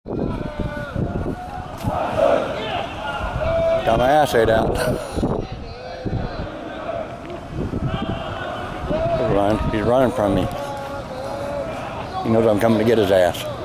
Got my ass ate out. He's running from me. He knows I'm coming to get his ass.